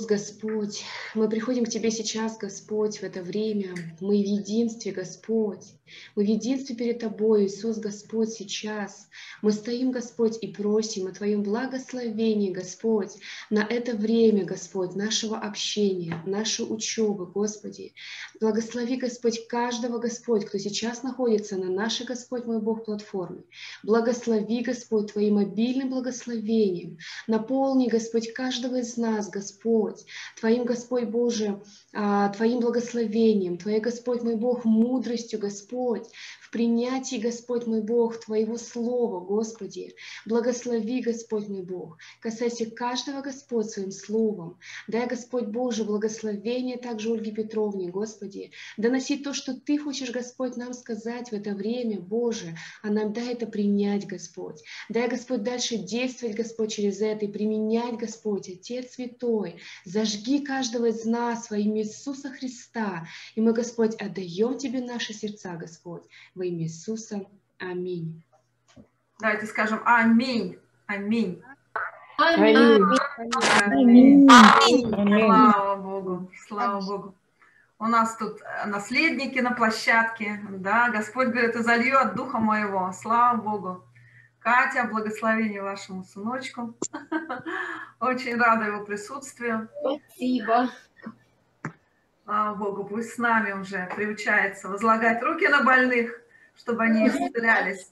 Иисус, Господь, мы приходим к Тебе сейчас, Господь, в это время. Мы в единстве, Господь. Мы в единстве перед Тобой, Иисус, Господь, сейчас. Мы стоим, Господь, и просим о Твоем благословении, Господь, на это время, Господь, нашего общения, нашей учебы, Господи. Благослови, Господь, каждого, Господь, кто сейчас находится на нашей, Господь, мой Бог, платформе. Благослови, Господь, Твоим обильным благословением. Наполни, Господь, каждого из нас, Господь, Твоим, Господь Боже, Твоим благословением, Твоей, Господь мой Бог, мудростью, Господь, в принятии, Господь мой Бог, Твоего Слова, Господи. Благослови, Господь мой Бог, касайся каждого, Господь, Своим Словом. Дай, Господь Боже, благословение также Ольге Петровне, Господи. Доноси то, что Ты хочешь, Господь, нам сказать в это время, Боже, а нам дай это принять, Господь. Дай, Господь, дальше действовать, Господь, через это и применять, Господь, Отец Святой. Зажги каждого из нас во имя Иисуса Христа. И мы, Господь, отдаем Тебе наши сердца, Господь, во имя Иисуса. Аминь. Давайте скажем аминь. Аминь. Аминь. Аминь. Аминь. Слава Богу. Слава Богу. У нас тут наследники на площадке. Да, Господь говорит, и залью от духа моего. Слава Богу. Катя, благословение вашему сыночку. Очень рада его присутствию. Спасибо. Слава Богу, пусть с нами уже приучается возлагать руки на больных, чтобы они исцелялись.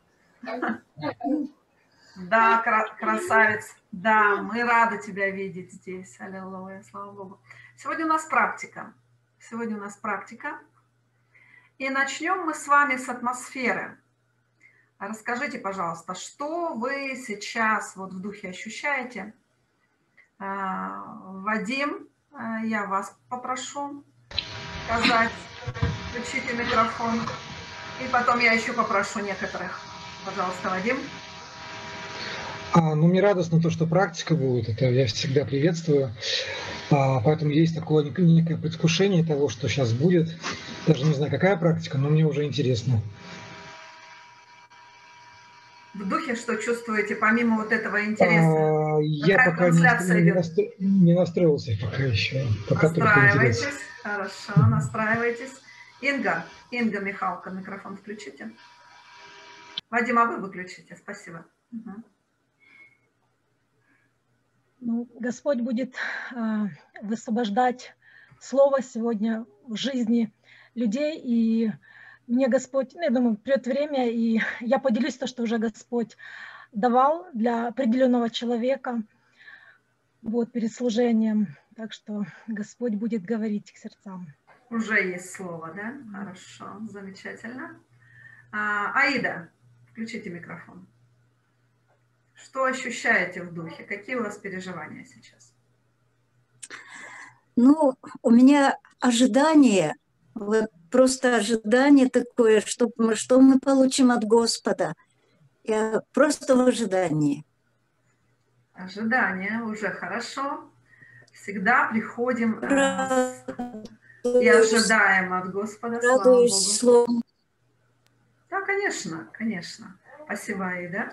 Да, красавец. Да, мы рады тебя видеть здесь. Аллилуйя, слава Богу. Сегодня у нас практика. Сегодня у нас практика. И начнем мы с вами с атмосферы. Расскажите, пожалуйста, что вы сейчас вот в духе ощущаете? Вадим, я вас попрошу сказать, включите микрофон. И потом я еще попрошу некоторых. Пожалуйста, Вадим. Ну, мне радостно то, что практика будет, это я всегда приветствую. Поэтому есть такое некое предвкушение того, что сейчас будет. Даже не знаю, какая практика, но мне уже интересно. В духе что чувствуете, помимо вот этого интереса? Я пока не настроился пока еще. Настраивайтесь, хорошо, настраивайтесь. Инга Михалка, микрофон включите. Вадим, а вы выключите, спасибо. Угу. Ну, Господь будет высвобождать Слово сегодня в жизни людей, и мне Господь, я думаю, придет время, и я поделюсь то, что уже Господь давал для определенного человека вот, перед служением. Так что Господь будет говорить к сердцам. Уже есть слово, да? Хорошо, замечательно. Аида, включите микрофон. Что ощущаете в духе? Какие у вас переживания сейчас? Ну, у меня ожидание, вот просто ожидание такое, что мы получим от Господа. Я просто в ожидании. Ожидание уже хорошо. Всегда приходим и ожидаем от Господа. Радуюсь слову. Да, конечно, конечно. Спасибо, Аида.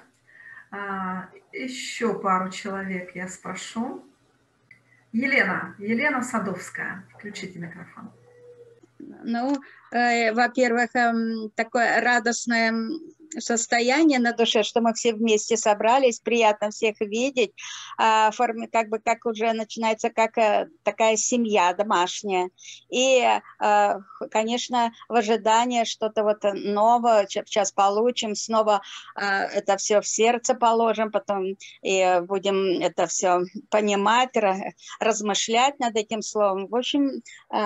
Еще пару человек я спрошу. Елена Садовская, включите микрофон. Ну, во-первых, такое радостное состояние на душе, что мы все вместе собрались, приятно всех видеть, как бы как уже начинается как такая семья домашняя. И, конечно, в ожидании что-то вот новое, сейчас получим, снова это все в сердце положим, потом и будем это все понимать, размышлять над этим словом. В общем,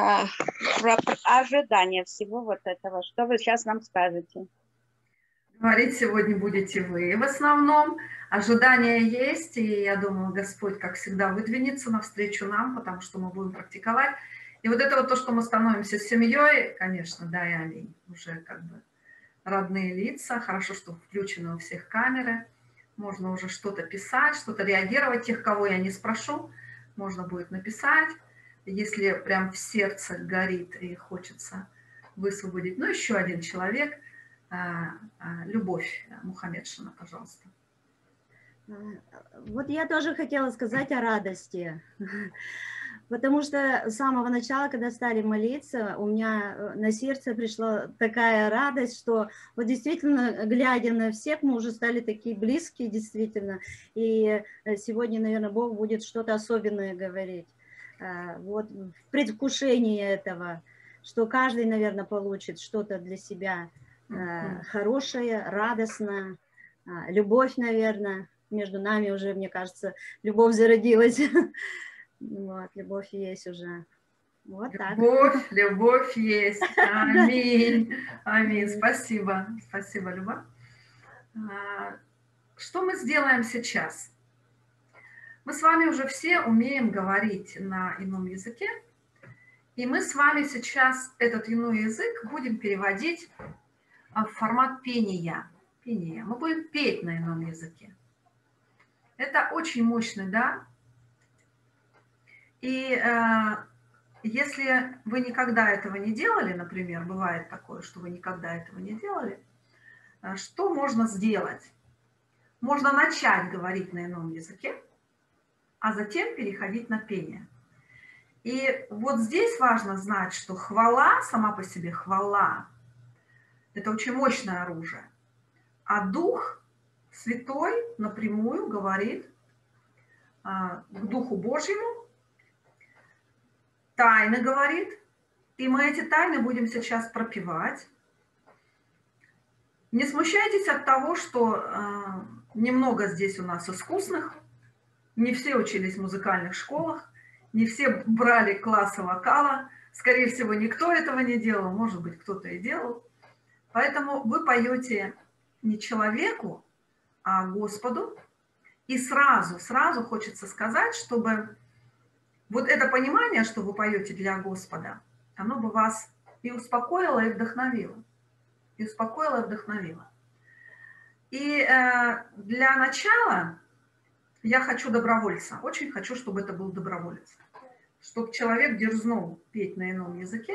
ожидание всего вот этого. Что вы сейчас нам скажете? Говорить сегодня будете вы в основном. Ожидания есть, и я думаю, Господь, как всегда, выдвинется навстречу нам, потому что мы будем практиковать. И вот это вот то, что мы становимся семьей, конечно, да и аминь. Уже как бы родные лица. Хорошо, что включены у всех камеры. Можно уже что-то писать, что-то реагировать. Тех, кого я не спрошу, можно будет написать. Если прям в сердце горит и хочется высвободить. Ну, еще один человек. Любовь Мухаммедшина, пожалуйста. Вот я тоже хотела сказать о радости, потому что с самого начала, когда стали молиться, у меня на сердце пришла такая радость, что вот действительно, глядя на всех, мы уже стали такие близкие, действительно, и сегодня, наверное, Бог будет что-то особенное говорить. Вот в предвкушении этого, что каждый, наверное, получит что-то для себя хорошее, радостное, любовь, наверное. Между нами уже, мне кажется, любовь зародилась. Вот, любовь есть уже. Вот так. Любовь есть. Аминь. Аминь. Спасибо. Спасибо, Люба. Что мы сделаем сейчас? Мы с вами уже все умеем говорить на ином языке. И мы с вами сейчас этот иной язык будем переводить в формат пения. Мы будем петь на ином языке. Это очень мощный дар. И если вы никогда этого не делали, например, бывает такое, что вы никогда этого не делали, что можно сделать? Можно начать говорить на ином языке, а затем переходить на пение. И вот здесь важно знать, что хвала, сама по себе хвала, это очень мощное оружие. А Дух Святой напрямую говорит к Духу Божьему, тайны говорит, и мы эти тайны будем сейчас пропевать. Не смущайтесь от того, что немного здесь у нас искусных, не все учились в музыкальных школах, не все брали классы вокала, скорее всего, никто этого не делал, может быть, кто-то и делал. Поэтому вы поете не человеку, а Господу. И сразу хочется сказать, чтобы вот это понимание, что вы поете для Господа, оно бы вас и успокоило, и вдохновило. И успокоило, и вдохновило. И для начала я хочу добровольца. Очень хочу, чтобы это был доброволец. Чтобы человек дерзнул петь на ином языке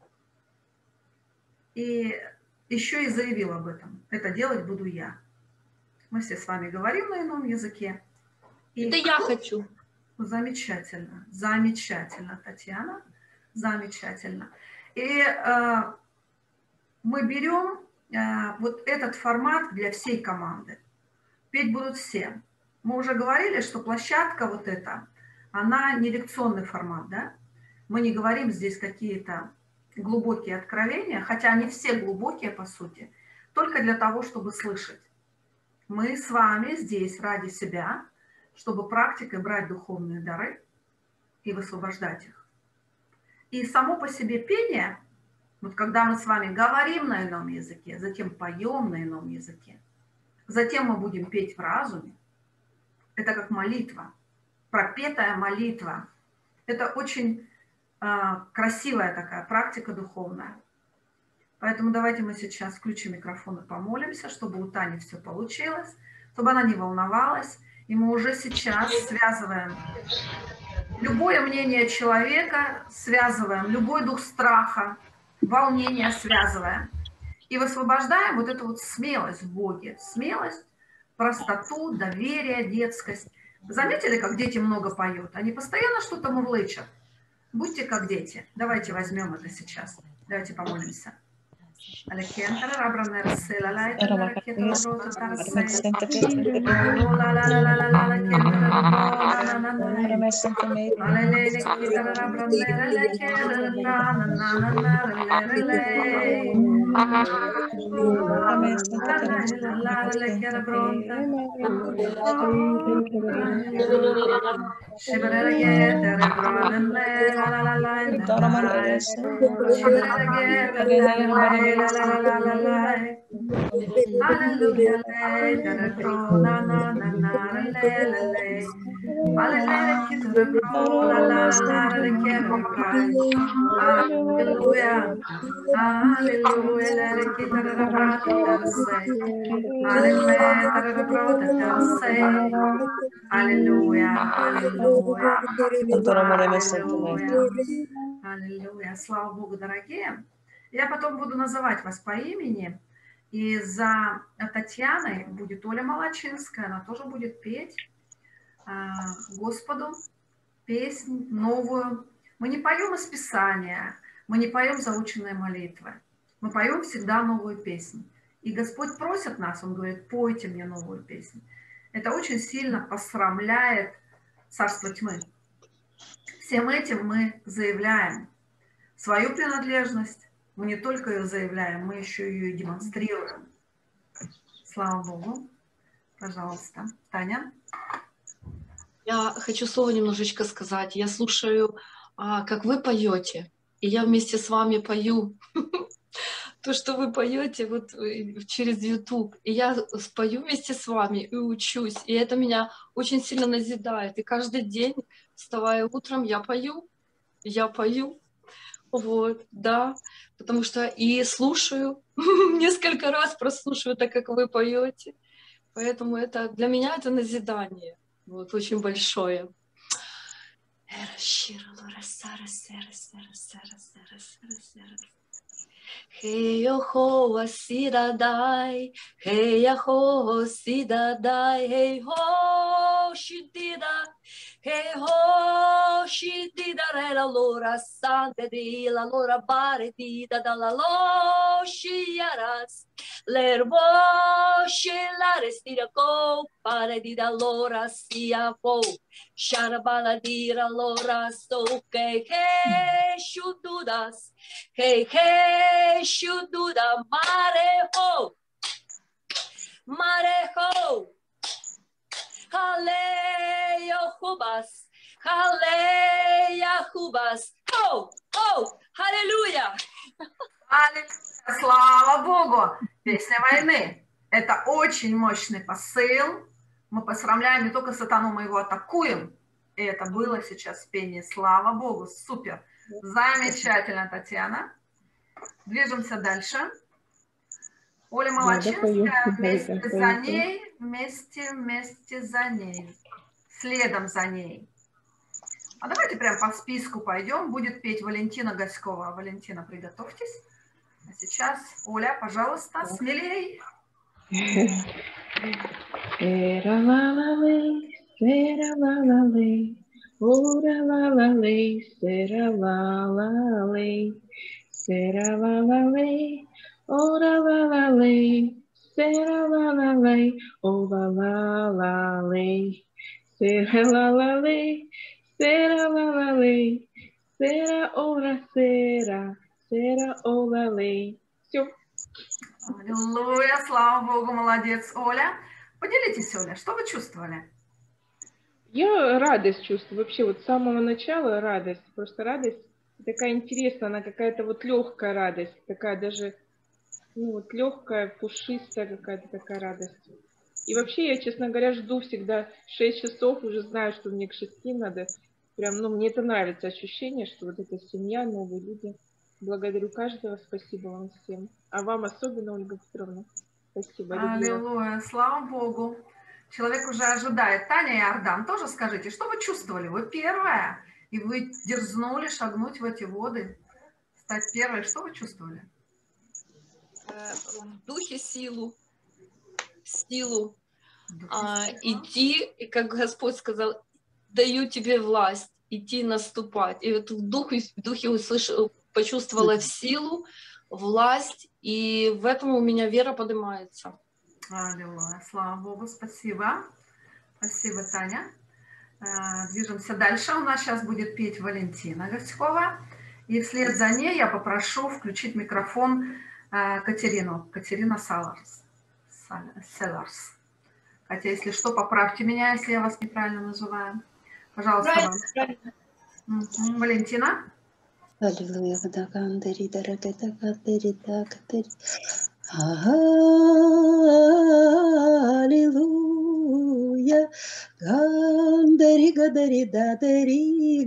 и еще и заявил об этом. Это делать буду я. Мы все с вами говорим на ином языке. И это я хочу. Замечательно, замечательно, Татьяна, замечательно. И мы берем вот этот формат для всей команды. Петь будут все. Мы уже говорили, что площадка вот эта, она не лекционный формат, да? Мы не говорим здесь какие-то глубокие откровения, хотя они все глубокие, по сути, только для того, чтобы слышать. Мы с вами здесь ради себя, чтобы практикой брать духовные дары и высвобождать их. И само по себе пение, вот когда мы с вами говорим на ином языке, затем поем на ином языке, затем мы будем петь в разуме, это как молитва, пропетая молитва. Это очень красивая такая практика духовная. Поэтому давайте мы сейчас включим микрофон и помолимся, чтобы у Тани все получилось, чтобы она не волновалась. И мы уже сейчас связываем любое мнение человека, связываем любой дух страха, волнения связываем. И высвобождаем вот эту вот смелость в Боге. Смелость, простоту, доверие, детскость. Заметили, как дети много поют? Они постоянно что-то мурлычат. Будьте как дети. Давайте возьмем это сейчас. Давайте помолимся. Аллилуйя. Слава Богу, дорогие. Я потом буду называть вас по имени. И за Татьяной будет Оля Молочинская, она тоже будет петь Господу песнь новую. Мы не поем из Писания, мы не поем заученные молитвы, мы поем всегда новую песнь. И Господь просит нас, Он говорит, пойте мне новую песнь. Это очень сильно посрамляет царство тьмы. Всем этим мы заявляем свою принадлежность. Мы не только ее заявляем, мы еще ее и демонстрируем. Слава Богу. Пожалуйста. Таня? Я хочу слово немножечко сказать. Я слушаю, как вы поете, и я вместе с вами пою то, что вы поете вот через YouTube. И я спою вместе с вами и учусь. И это меня очень сильно назидает. И каждый день, вставая утром, я пою. Вот, да. Потому что и слушаю, несколько раз прослушиваю, так как вы поете. Поэтому это для меня это назидание. Вот, очень большое. Hey ho sidadai, hey ho sidadai, hey ho shidida, hey ho shidida la lora sante di la lora baretida dalla lo shiaras, l'erbo shilare stira co pare di da lora sia po, sharabala dira lora so che shududas. Hey, hey, shududa, mareho, haleya hubas, ho, аллилуйя. Аллилуйя, слава Богу. Песня войны. Это очень мощный посыл. Мы посрамляем не только сатану, мы его атакуем. И это было сейчас в пении. Слава Богу, супер. Замечательно, Татьяна. Движемся дальше. Оля Молочинская вместе за ней, следом за ней. А давайте прям по списку пойдем. Будет петь Валентина Гаськова. Валентина, приготовьтесь. А сейчас, Оля, пожалуйста, смелей. Ora la la lay, sera la la lay, sera la la lay, ora la la lay, sera la la lay, ora la la lay, sera la la lay, sera la la lay, sera ora sera, sera ora lay. Все. Аллилуйя, слава Богу, молодец, Оля. Поделитесь, Оля, что вы чувствовали? Я радость чувствую, вообще вот с самого начала радость, просто радость такая интересная, она какая-то вот легкая радость, такая даже, ну вот легкая, пушистая какая-то такая радость. И вообще я, честно говоря, жду всегда 6 часов, уже знаю, что мне к 6 надо, прям, ну мне это нравится ощущение, что вот эта семья, новые люди. Благодарю каждого, спасибо вам всем, а вам особенно, Ольга Петровна, спасибо. Аллилуйя, слава Богу. Человек уже ожидает. Таня и Ардан, тоже скажите, что вы чувствовали? Вы первая, и вы дерзнули шагнуть в эти воды, стать первой. Что вы чувствовали? В духе силу. Идти, и как Господь сказал, даю тебе власть, идти наступать. И вот в духе услышала, почувствовала силу, власть, и в этом у меня вера поднимается. Аллилуйя, слава Богу, спасибо. Спасибо, Таня. Движемся дальше. У нас сейчас будет петь Валентина Гаськова. И вслед за ней я попрошу включить микрофон Катерину. Катерина Селларс. Хотя, если что, поправьте меня, если я вас неправильно называю. Пожалуйста, Валентина. Аллилуйя. Аллилуйя, гадари да дари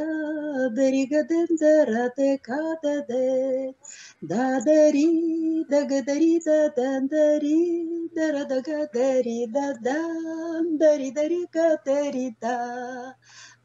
гадендараде кададе, да дари да гадари да дандари, дарада гадари да дандари дари гадари да,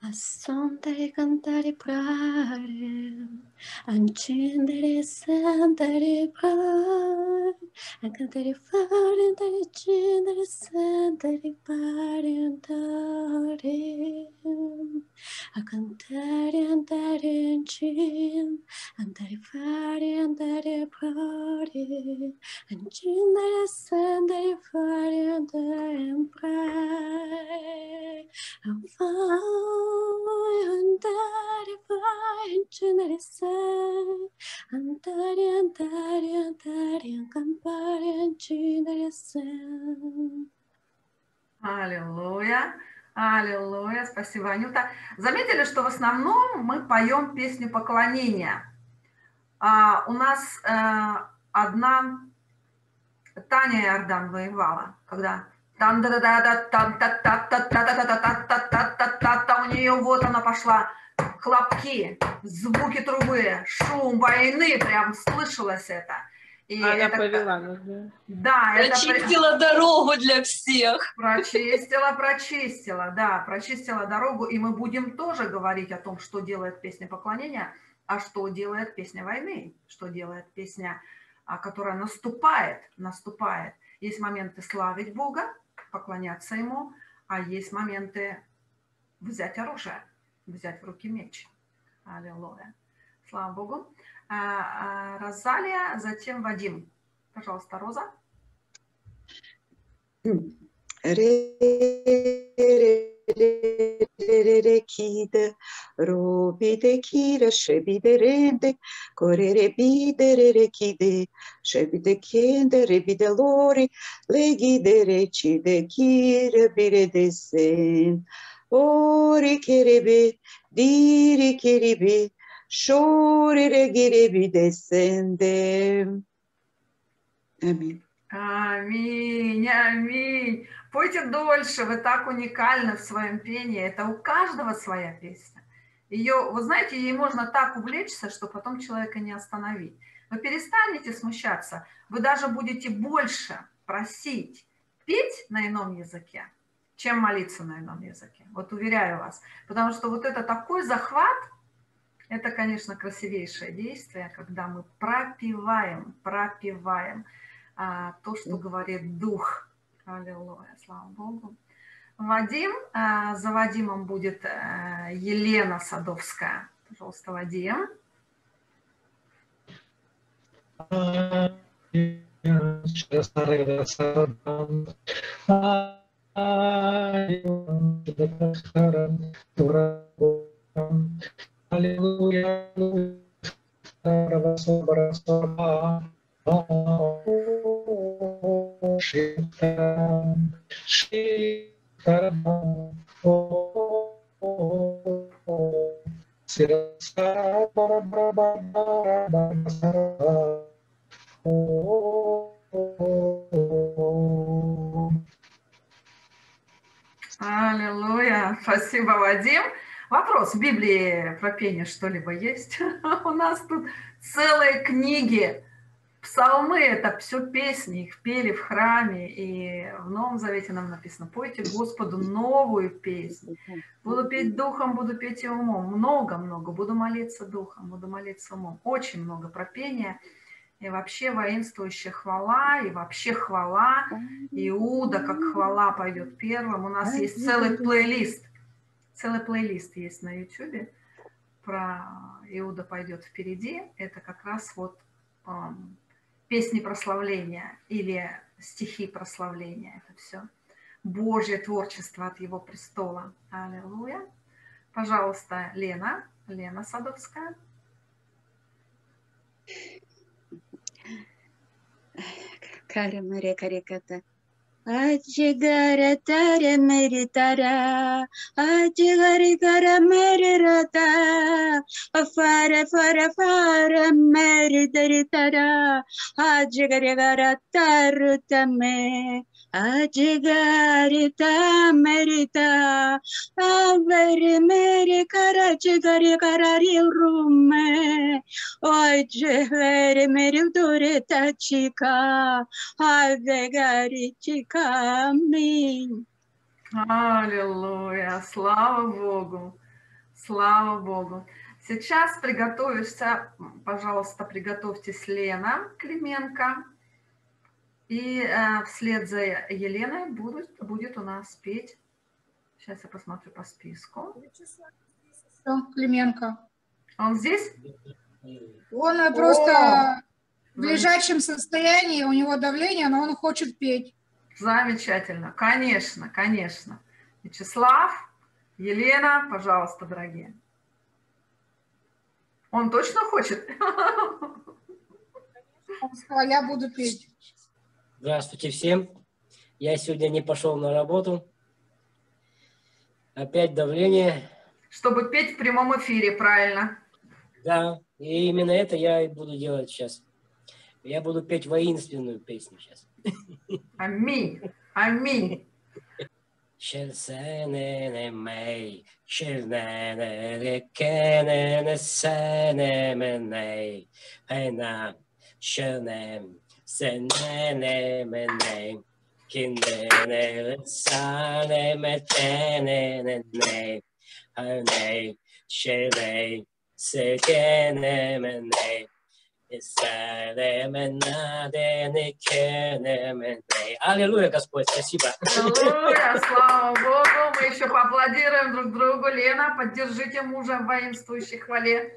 Asondere cantare prare, accendere sentare prare, a cantare fare, andare accendere sentare fare, andare, a cantare, andare andare fare, andare prare, accendere sentare fare, andare prare. Andare, vai, accendere sei, andare, accampare, accendere sei. Аллилуйя, аллилуйя, спасибо, Анюта. Заметили, что в основном мы поем песню поклонения. У нас одна Таня Иордан воевала, когда у нее вот она пошла, хлопки, звуки трубы, шум войны, прям слышалось это. И она это, повела нас, да? Да, прочистила дорогу для всех. Прочистила, да, прочистила дорогу, и мы будем тоже говорить о том, что делает песня поклонения, а что делает песня войны, что делает песня, которая наступает. Есть моменты славить Бога, поклоняться Ему, а есть моменты взять оружие, взять в руки меч. Аллилуйя. Слава Богу. Розалия, затем Вадим. Пожалуйста, Роза. Kide, robide kire, shebide rende, correre bide kide, shebide kende, rebide lori, legide recide kire, bire desen, ori kerebe, diri kiribi, shori regirebi desende. Аминь. Аминь, аминь. Пойте дольше, вы так уникальны в своем пении. Это у каждого своя песня. Ее, вы знаете, ей можно так увлечься, что потом человека не остановить. Вы перестанете смущаться, вы даже будете больше просить петь на ином языке, чем молиться на ином языке. Вот уверяю вас. Потому что вот это такой захват, это, конечно, красивейшее действие, когда мы пропеваем то, что говорит Дух. Аллилуйя, слава Богу. Вадим, за Вадимом будет Елена Садовская. Пожалуйста, Вадим. Аллилуйя. Аллилуйя. Спасибо, Вадим. Вопрос: в Библии про пение что-либо есть? У нас тут целые книги. Псалмы – это все песни, их пели в храме, и в Новом Завете нам написано: пойте Господу новую песню. Буду петь духом, буду петь и умом. Много-много. Буду молиться духом, буду молиться умом. Очень много про пение. И вообще воинствующая хвала, и вообще хвала. Иуда, как хвала, пойдет первым. У нас есть целый плейлист. Целый плейлист есть на YouTube. Про Иуда пойдет впереди. Это как раз вот песни прославления или стихи прославления. Это все Божье творчество от Его престола. Аллилуйя. Пожалуйста, Лена Садовская. Кара Мария Кариката. Аджигара тара меритара, аджигари гара мерирата, афара фара фара меридаритара, аджигари гара тарутаме, аджигари та мерита, авери мери кара аджигари гарари руме, аджигари меридурита чика, авегари чика. Аминь. Аллилуйя, слава Богу. Слава Богу. Сейчас приготовишься, пожалуйста, приготовьтесь, Лена Клименко. И вслед за Еленой будет у нас петь. Сейчас я посмотрю по списку. Клименко. Он здесь? Он просто в лежачем состоянии, у него давление, но он хочет петь. Замечательно. Конечно, конечно. Вячеслав, Елена, пожалуйста, дорогие. Он точно хочет? Он сказал, я буду петь. Здравствуйте всем. Я сегодня не пошел на работу. Опять давление. Чтобы петь в прямом эфире, правильно? Да, и именно это я и буду делать сейчас. Я буду петь воинственную песню сейчас. Аминь. Аминь. Аллилуйя, Господь, спасибо. Аллилуйя, слава Богу. Мы еще поаплодируем друг другу. Лена, поддержите мужа в воинствующей хвале.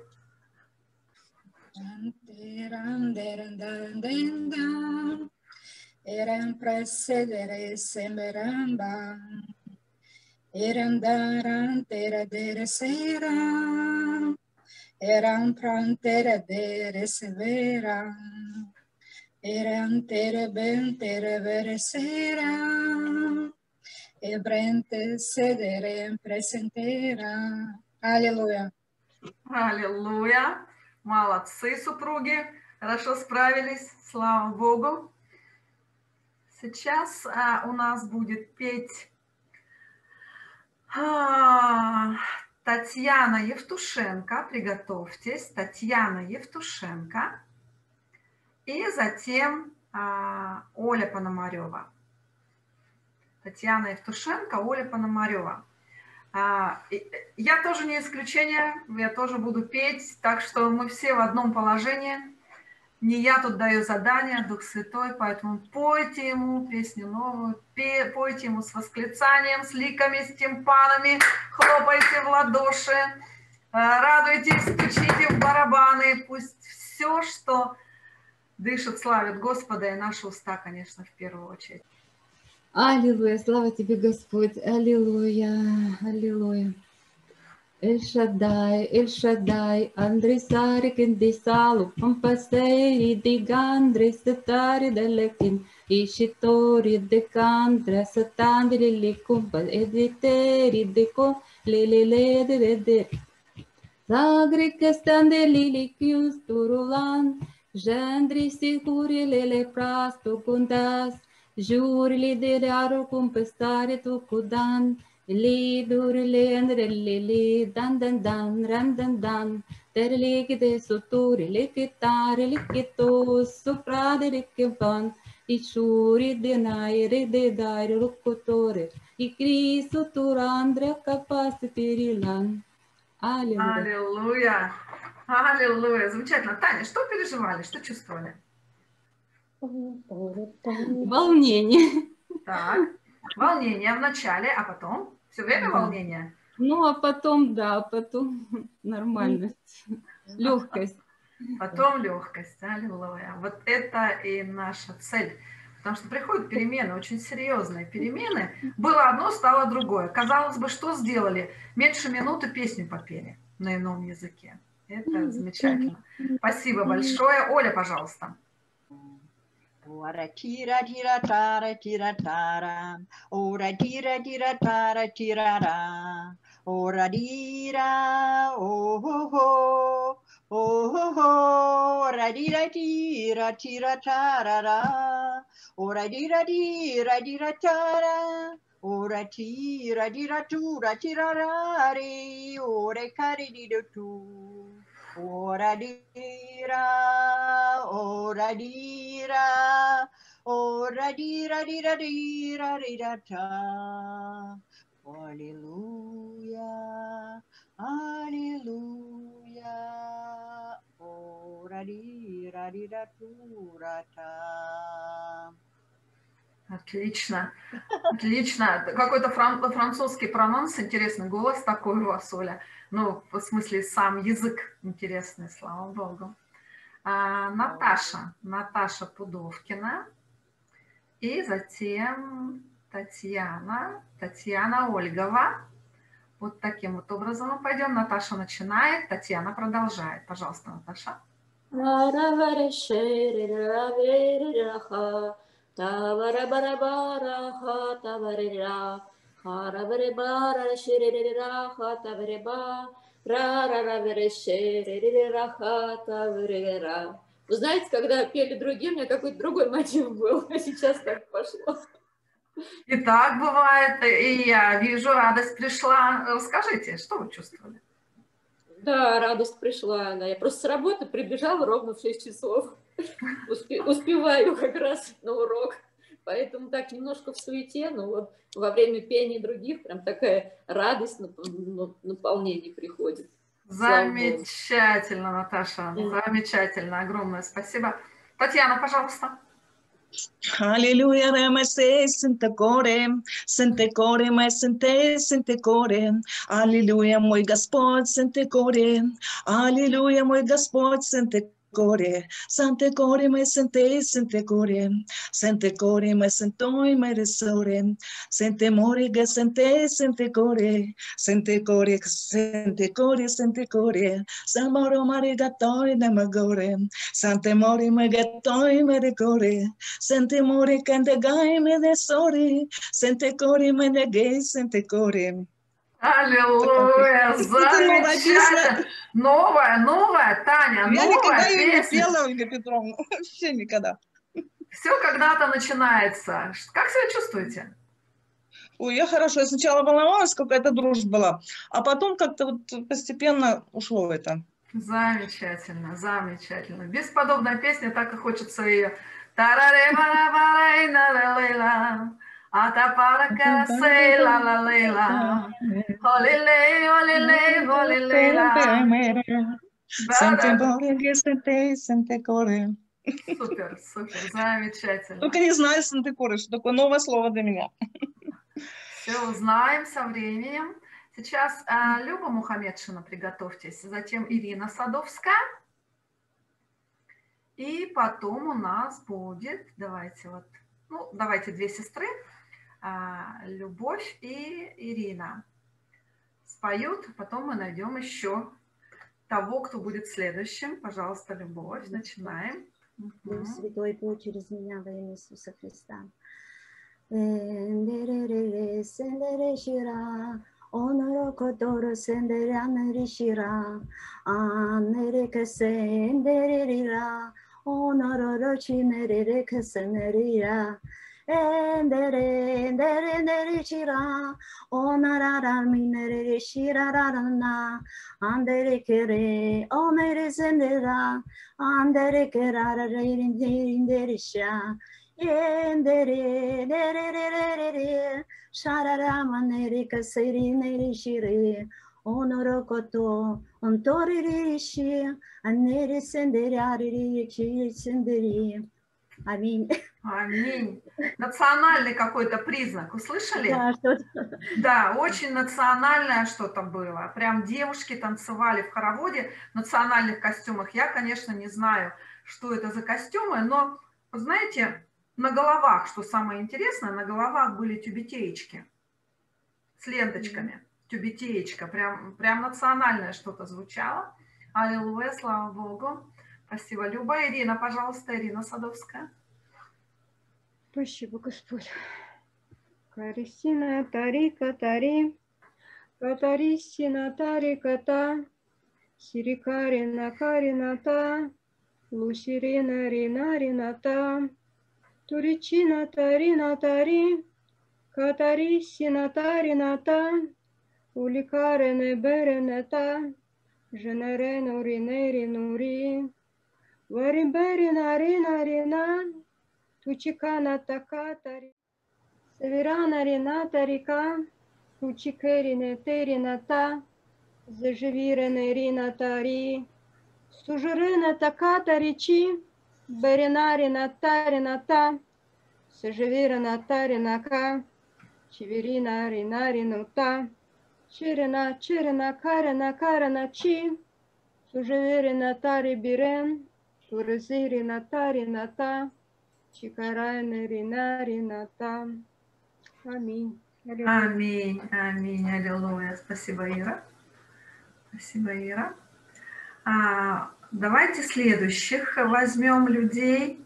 Eran precedere semberamba, eran darantera de sera, eran prantera de severa, eran tere bentere veresera, ebrente sedere presentera. Аллилуйя. Аллилуйя. Молодцы, супруги. Хорошо справились. Слава Богу. Сейчас у нас будет петь Татьяна Евтушенко. Приготовьтесь. Татьяна Евтушенко. И затем Оля Пономарева. Татьяна Евтушенко, Оля Пономарева. Я тоже не исключение. Я тоже буду петь. Так что мы все в одном положении. Не я тут даю задание, Дух Святой, поэтому пойте ему песню новую, пойте ему с восклицанием, с ликами, с тимпанами, хлопайте в ладоши, радуйтесь, стучите в барабаны. Пусть все, что дышит, славит Господа, и наши уста, конечно, в первую очередь. Аллилуйя, слава тебе, Господь, аллилуйя, аллилуйя. El Shaddai, Andresare Kendisalu, Pampasei di Gandre, Satari dell'Ekin, Ishitori de Candra, Satandi li Kumpa, Editeri de Co, Lele de Zagri Castande Lili Kius Turulan, Gendri Sicuri Lele Prasto Kundas, Juri de Aro Kumpestare Tukudan, Li durli andrelli dan dan dan ran dan dan terli de soturi le kitare le kito sopra de kimpan I shuri de naire de dare rukotore I Cristo turandre capacitirilan. Аллилуйя. Аллилуйя. Аллилуйя. Замечательно. Таня, что переживали, что чувствовали? Волнение. Так. Волнение в начале, а потом? Все время волнение? Ну, а потом, да, потом нормальность, легкость. Потом легкость, аллилуйя. Вот это и наша цель. Потому что приходят перемены, очень серьезные перемены. Было одно, стало другое. Казалось бы, что сделали? Меньше минуты песню попели на ином языке. Это замечательно. Спасибо большое. Оля, пожалуйста. Ora tira tira tara, ora tira tira tara, ora dira oh ho ho, ora dira tira tara, ora dira tara, ora tira tirare, ora cari di tu. Ora dira, ora dira, ora dira dira dira dira ta. Аллилуйя, Аллилуйя, ора-ри-ра-ри-ра-ту-ра-та. Отлично, отлично. Какой-то французский прононс, интересный голос такой у вас, Оля. Ну, в смысле, сам язык интересный, слава Богу. Наташа Пудовкина. И затем Татьяна Ольгова. Вот таким вот образом мы пойдем. Наташа начинает, Татьяна продолжает. Пожалуйста, Наташа. Вы знаете, когда пели другие, у меня какой-то другой мотив был, а сейчас так пошло. И так бывает, и я вижу, радость пришла. Скажите, что вы чувствовали? Да, радость пришла. Да. Я просто с работы прибежала ровно в 6 часов. Успеваю как раз на урок. Поэтому так немножко в суете, но вот во время пения других прям такая радость, наполнение приходит. Замечательно, Наташа, замечательно, огромное спасибо. Татьяна, пожалуйста. Аллилуйя, ремесе, синтекоре, мой синтекоре. Аллилуйя, мой Господь, синтекоре. Аллилуйя, мой Господь, синтекоре. Santecore, me sentecore, me sentoi, me resore, sentemore, que sentecore, samoro marigatoi, nemagore, santemore, me gatoi, me decore, sentemore, candegai, me desore, sentecore, me negai, sentecore. Аллилуйя, замечательно. Новая, Таня, я новая песня. Я никогда ее не пела, Ольга Петровна, вообще никогда. Все когда-то начинается. Как себя чувствуете? Ой, я хорошо. Я сначала волновалась, какая-то дрожь была, а потом как-то вот постепенно ушло это. Замечательно, замечательно. Бесподобная песня, так и хочется ее. Атапара карасей ла ла лейла, холилей, холилей, холилейла. Супер, супер, замечательно. Только не знаю синтекоры, что такое новое слово для меня. Все узнаем со временем. Сейчас Люба Мухамедшина, приготовьтесь, затем Ирина Садовская. И потом у нас будет, давайте две сестры, Любовь и Ирина споют, потом мы найдем еще того, кто будет следующим. Пожалуйста, Любовь, начинаем. Дух Святой, пой через меня во имя Иисуса Христа. Onoro kotoro senderana rishira, anere kasenderira, onoro rochinere kasenerira, endere rishira, onarara minere rishira rana, andere kere, onere sendera, andere kerara reinderisha. Endere, Shararamanere Kaserinere Shire, Onorokoto, Ontoririshi, Anere Senderi, Senderi. Аминь. Аминь. Национальный какой-то признак, услышали? Да, что-то. Да, очень национальное что-то было. Прям девушки танцевали в хороводе в национальных костюмах. Я, конечно, не знаю, что это за костюмы, но, знаете, на головах, что самое интересное, на головах были тюбетеечки с ленточками. Тюбетеечка, прям национальное что-то звучало. Аллилуйя, слава Богу. Спасибо, Люба. Ирина, пожалуйста, Ирина Садовская. Спасибо, Господь. Карисина тари катари, катарисина тари ката, сирикарина карината, лусирина рина рината, туричина тарина тари, катарисина тарината, уликарене беренета, женерену ринери нури, варимберина рина рина, тучикана такатари, северана рината река, Сучикерine теринata, заживирene ринатари, сужирина таката речи, беринарина тарината, саживирина таринака, чиверина ринаринута, чирина чирина карина карина чи, суживирина тари бирен, туризирина тарината, чикарайна ринарината. Аминь. Аминь, аминь, аллилуйя. Спасибо, Ира. Спасибо, Ира. Давайте следующих возьмем людей.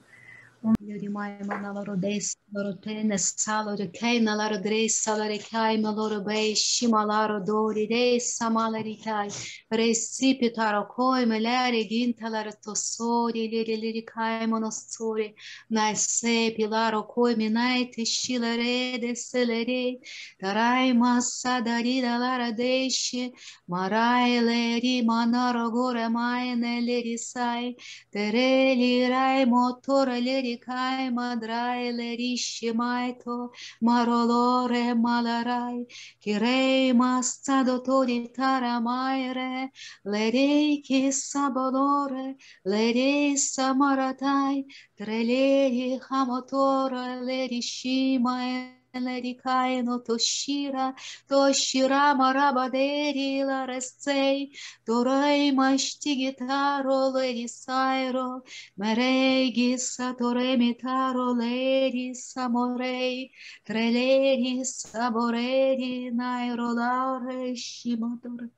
Kai madrai le rishi maito marolore malarai kirei masado tori taramaire le reiki sabolore le re samaratai treleri hamotore le rishi mai Lerikai no toshira marabaderi la resei torai mashtigitaro lerisairo meregi satore mitaro leri samorei treleri saboreri nairolare shimatore.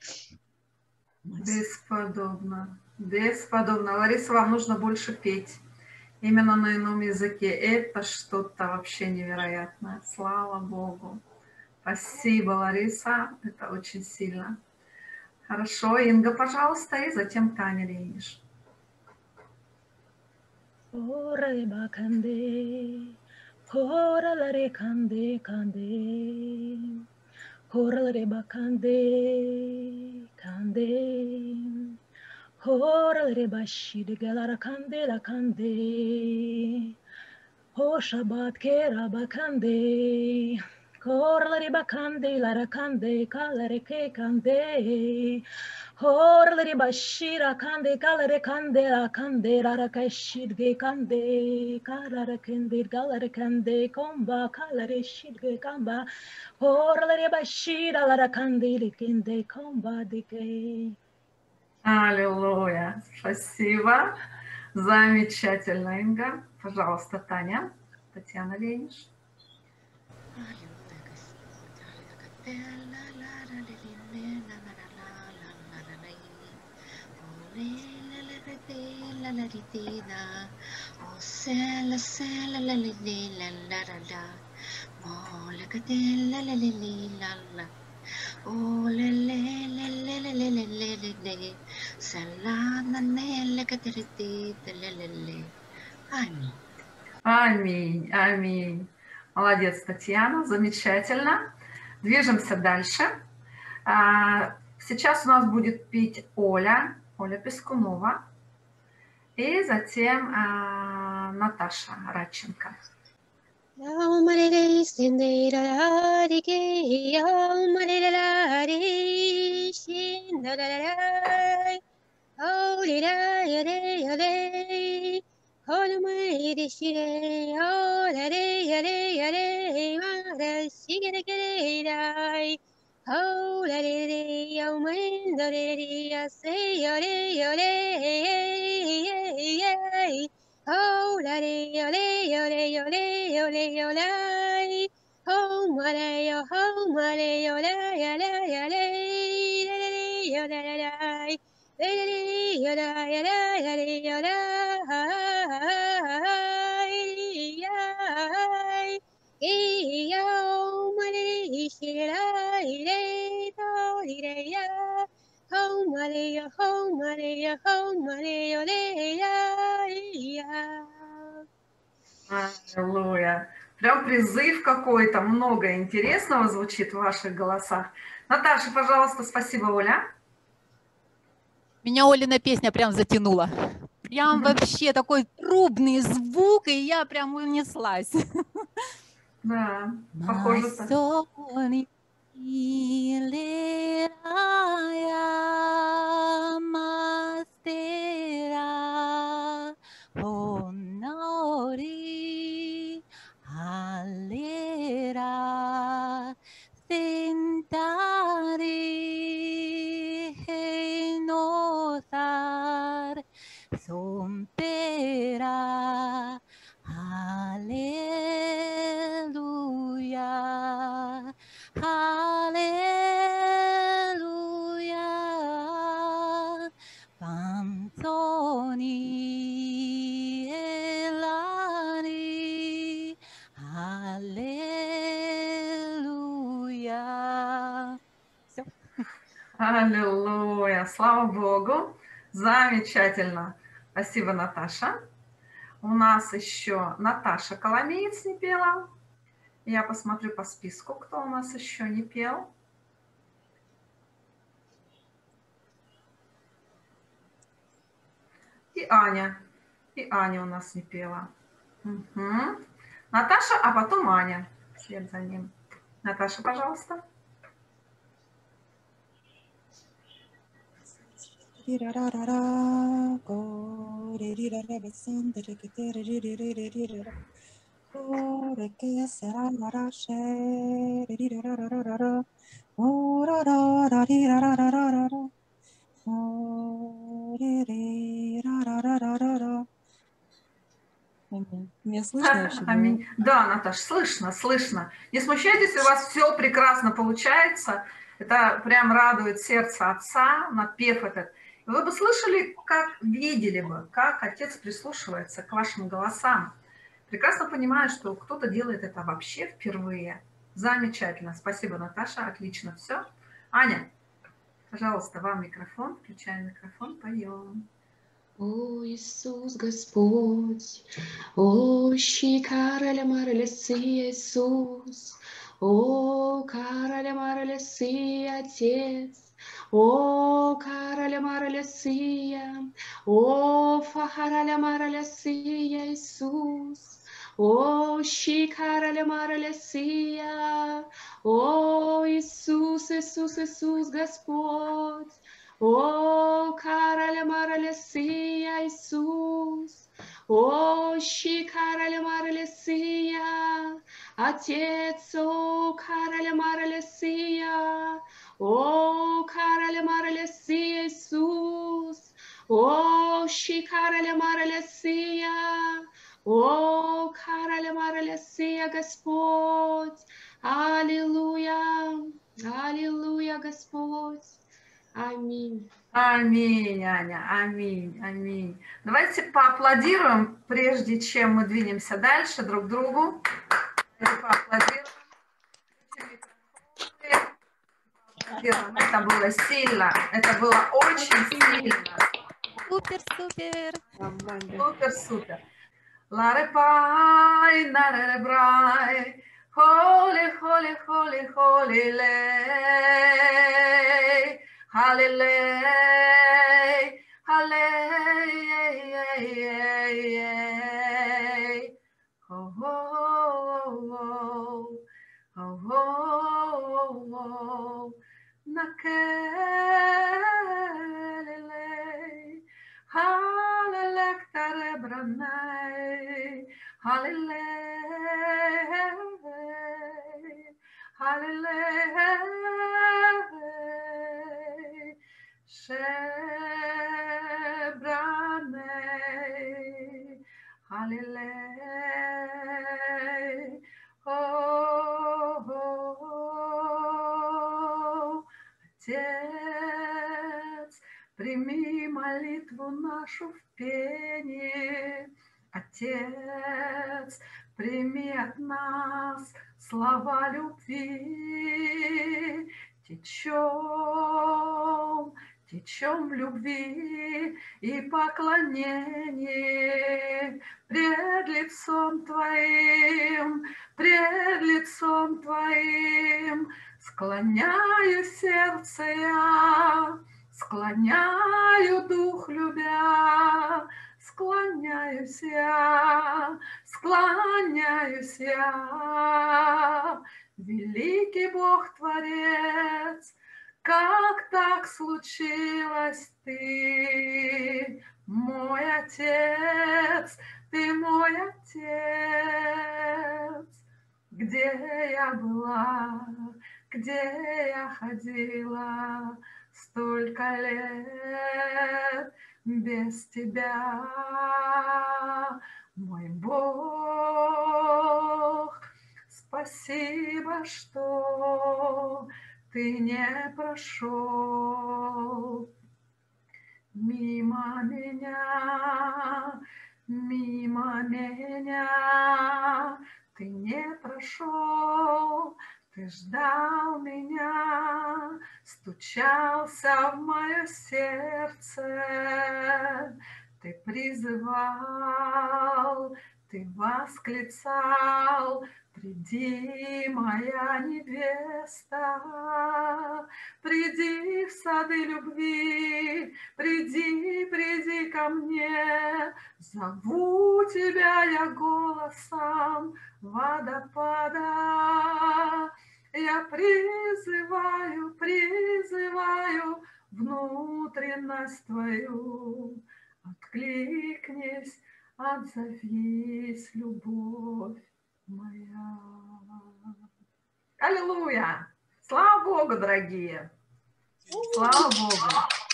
Бесподобно, бесподобно. Лариса, вам нужно больше петь. Именно на ином языке. Это что-то вообще невероятное. Слава Богу. Спасибо, Лариса. Это очень сильно. Хорошо. Инга, пожалуйста, и затем Таня Лениш. Oreba kande, oralare kande kande, oraleba kande kande. Horale bashid galara kandela kande, ho Shabbat keraba kande, korale bakande lara kande kalare ke kande, horale bashira kande kalare kandela kande lara kashid ge kande, kalare kande galare kande komba kalare shid ge kamba, horale bashira lara kande kende komba dike. Аллилуйя. Спасибо. Замечательно, Инга. Пожалуйста, Таня. Татьяна Лениш. Oh le le le le le le le le le le salana nelle катерити le le le. Аминь. Аминь, аминь. Молодец, Татьяна, замечательно. Движемся дальше. Сейчас у нас будет петь Оля Пескунова и затем Наташа Радченко. Oh, la re, ole, ole, ole, ole, ole, oh, mare, oh, mare, ole, ole, ole, ole, Аллилуйя. Прям призыв какой-то, много интересного звучит в ваших голосах. Наташа, пожалуйста, спасибо, Оля. Меня Олина песня прям затянула. Прям вообще такой трубный звук, и я прям унеслась. Да, похоже. Iliraya mastera honori alera sentari henotar sompera Hallelujah, hallelujah, Pantoni elani, hallelujah. Все. Аллилуйя, слава Богу, замечательно. Спасибо, Наташа. У нас еще Наташа Коломеец не пела. Я посмотрю по списку, кто у нас еще не пел. И Аня у нас не пела. Угу. Наташа, а потом Аня. Вслед за ним. Наташа, пожалуйста. Меня слышно вообще? Аминь. Да, Наташ, слышно, слышно. Не смущайтесь, у вас все прекрасно получается. Это прям радует сердце Отца, напев этот. Вы бы слышали, как видели бы, как Отец прислушивается к вашим голосам. Прекрасно понимаю, что кто-то делает это вообще впервые. Замечательно. Спасибо, Наташа. Отлично все. Аня, пожалуйста, вам микрофон. Включаем микрофон, поем. О, Иисус Господь, о, Шикараля Маралеси Иисус, о, Караля Маралеси Отец, о, Караля Маралесия, о, Фахараля Маралесия Иисус, о, Шикараля Маралесия, о, Иисус, Иисус, Иисус Господь. О, Караля Маралесия Иисус, о, Шикараля Маралесия, Отец, о, Караля Маралесия, о, Караля Маралесия Иисус, о, Шикараля Маралесия, о, Караля Маралесия Господь, Аллилуйя, Аллилуйя, Господь. Аминь. Аминь, Аня, аминь, аминь. Давайте поаплодируем, прежде чем мы двинемся дальше друг другу. Поаплодируем. Это было сильно, это было очень сильно. Супер, супер. Супер, супер. Ларепай, наребрай, холи, холи, холи, холи, лей. Hallelujah, hallelujah, oh, oh, oh, oh, oh, oh, nakelele, hallelujah, branai, hallelujah, hallelujah. Shebranei, Hallelujah, oh, oh, oh. Отец, прими молитву нашу в пении. Отец, прими от нас слова любви. Течем в любви и поклонении пред лицом Твоим, склоняю сердце я, склоняю дух любя, склоняюсь я великий Бог Творец, как так случилось, ты мой Отец, ты мой Отец. Где я была, где я ходила столько лет без тебя, мой Бог. Спасибо, что ты не прошел мимо меня, мимо меня. Ты не прошел, ты ждал меня, стучался в мое сердце, ты призывал, ты восклицал: приди, моя невеста, приди в сады любви, приди, приди ко мне, зову тебя я голосом водопада, я призываю, призываю внутренность твою, откликнись, отзовись, любовь моя. Аллилуйя! Слава Богу, дорогие! Слава Богу!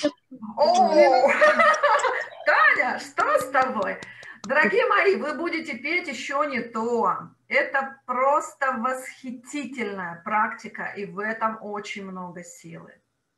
О, Таня, что с тобой? Дорогие мои, вы будете петь еще не то. Это просто восхитительная практика, и в этом очень много силы.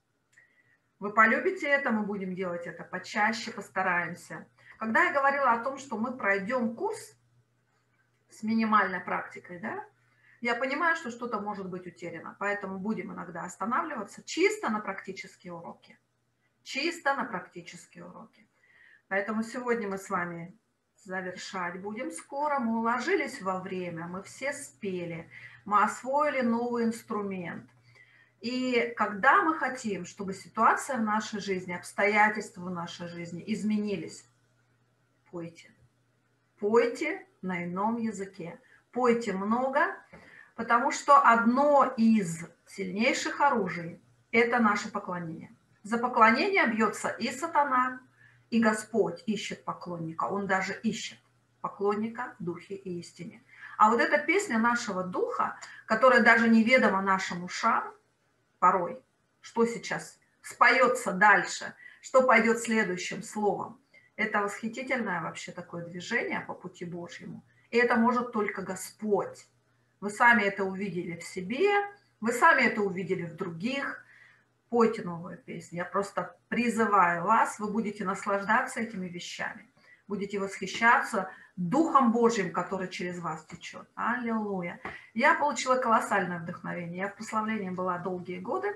Вы полюбите это, мы будем делать это почаще, постараемся. Когда я говорила о том, что мы пройдем курс с минимальной практикой, да, я понимаю, что что-то может быть утеряно, поэтому будем иногда останавливаться чисто на практические уроки. Чисто на практические уроки. Поэтому сегодня мы с вами завершать будем скоро. Мы уложились во время, мы все спели, мы освоили новый инструмент. И когда мы хотим, чтобы ситуация в нашей жизни, обстоятельства в нашей жизни изменились, пойте. Пойте на ином языке. Пойте много, потому что одно из сильнейших оружий – это наше поклонение. За поклонение бьется и сатана, и Господь ищет поклонника. Он даже ищет поклонника в духе и истине. А вот эта песня нашего духа, которая даже неведома нашим ушам, порой, что сейчас споется дальше, что пойдет следующим словом, это восхитительное вообще такое движение по пути Божьему. И это может только Господь. Вы сами это увидели в себе, вы сами это увидели в других. Пойте новую песню. Я просто призываю вас, вы будете наслаждаться этими вещами. Будете восхищаться Духом Божьим, который через вас течет. Аллилуйя. Я получила колоссальное вдохновение. Я в прославлении была долгие годы.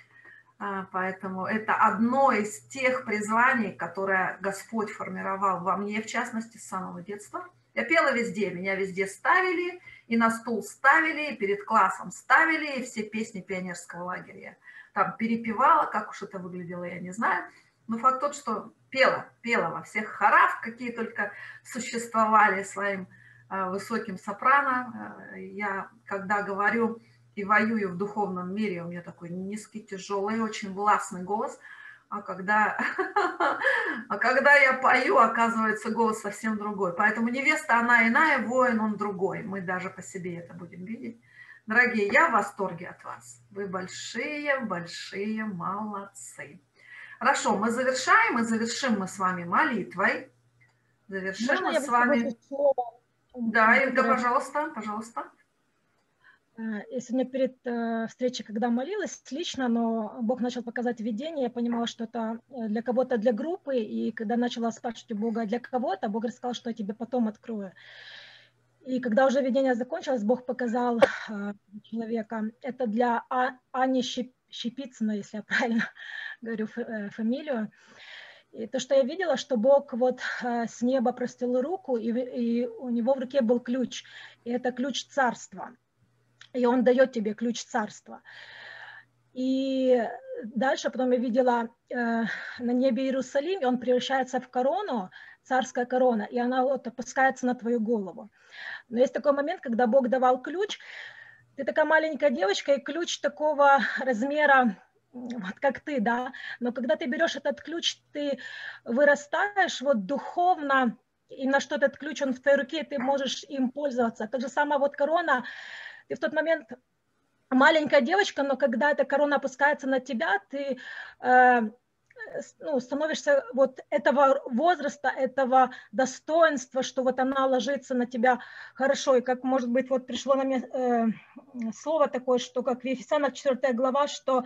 Поэтому это одно из тех призваний, которое Господь формировал во мне, в частности, с самого детства. Я пела везде, меня везде ставили, и на стул ставили, и перед классом ставили, и все песни пионерского лагеря я там перепевала, как уж это выглядело, я не знаю. Но факт тот, что пела во всех хорах, какие только существовали, своим высоким сопрано. Я, когда говорю и воюю в духовном мире, у меня такой низкий, тяжелый, очень властный голос. А когда я пою, оказывается, голос совсем другой. Поэтому невеста, она иная, воин, он другой. Мы даже по себе это будем видеть. Дорогие, я в восторге от вас. Вы большие молодцы. Хорошо, мы завершаем, и завершим мы с вами молитвой. Завершим мы с вами... Да, Ирга, пожалуйста. Я сегодня перед встречей, когда молилась лично, но Бог начал показать видение, я понимала, что это для кого-то, для группы, и когда начала спрашивать у Бога для кого-то, Бог рассказал, что я тебе потом открою. И когда уже видение закончилось, Бог показал человека, это для Ани Щепицыной, если я правильно говорю фамилию. И то, что я видела, что Бог вот с неба простил руку, и у него в руке был ключ, и это ключ царства. И он дает тебе ключ царства. И дальше потом я видела на небе Иерусалим, и он превращается в корону, царская корона, и она вот опускается на твою голову. Но есть такой момент, когда Бог давал ключ, ты такая маленькая девочка, и ключ такого размера, вот как ты, да, но когда ты берешь этот ключ, ты вырастаешь вот духовно, и на что этот ключ, он в твоей руке, ты можешь им пользоваться. Так же самое вот корона, ты в тот момент маленькая девочка, но когда эта корона опускается на тебя, ты становишься вот этого возраста, этого достоинства, что вот она ложится на тебя хорошо. И как, может быть, вот пришло на меня слово такое, что как в Ефесянах 4 глава, что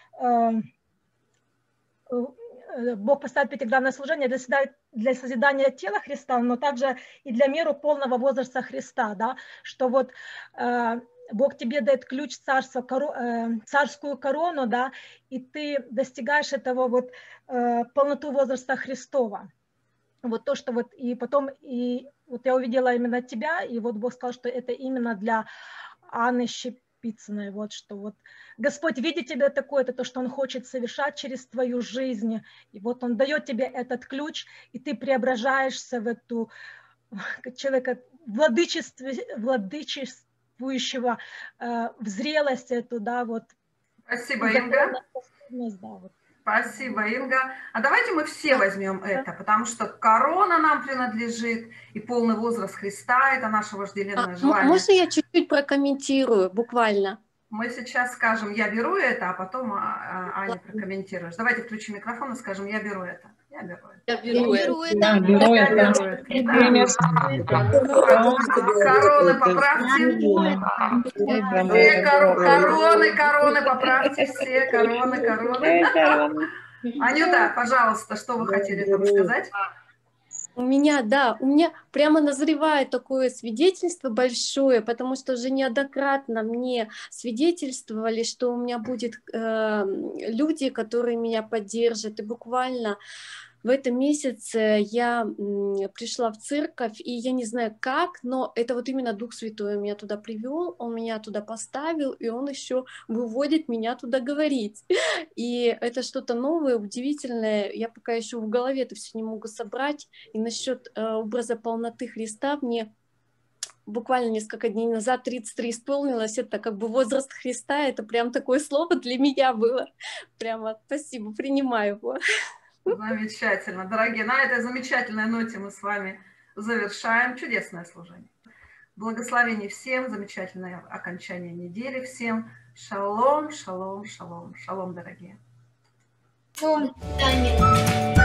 Бог поставит пятигранное служение для созидания тела Христа, но также и для меры полного возраста Христа, да, что вот Бог тебе дает ключ царства, царскую корону, да, и ты достигаешь этого вот полноту возраста Христова. Вот то, что вот, и потом, и вот я увидела именно тебя, и вот Бог сказал, что это именно для Анны Щепицыной, вот что вот Господь видит тебя такое, это то, что Он хочет совершать через твою жизнь, и вот Он дает тебе этот ключ, и ты преображаешься в эту человека владычествующего, в зрелость эту, да, вот. Спасибо, Инга. Да, вот. Спасибо, Инга. А давайте мы все возьмем это, потому что корона нам принадлежит, и полный возраст Христа – это наше вожделенное желание. Можно я чуть-чуть прокомментирую, буквально? Мы сейчас скажем «я беру это», а потом Аня прокомментируешь. Давайте включим микрофон и скажем «я беру это». Я беру это. Я беру это. Я беру это. Короны поправьте. Все короны поправьте. Все короны. Анюта, пожалуйста, что вы хотели там сказать? У меня прямо назревает такое свидетельство большое, потому что уже неоднократно мне свидетельствовали, что у меня будут люди, которые меня поддержат, и буквально в этом месяце я пришла в церковь, и я не знаю как, но это вот именно Дух Святой меня туда привел, Он меня туда поставил, и Он еще выводит меня туда говорить. И это что-то новое, удивительное. Я пока еще в голове это все не могу собрать. И насчет образа полноты Христа мне буквально несколько дней назад 33 исполнилось. Это как бы возраст Христа. Это прям такое слово для меня было. Прямо спасибо, принимаю его. Замечательно, дорогие. На этой замечательной ноте мы с вами завершаем чудесное служение. Благословений всем, замечательное окончание недели всем. Шалом, шалом, шалом, шалом, дорогие. Шалом.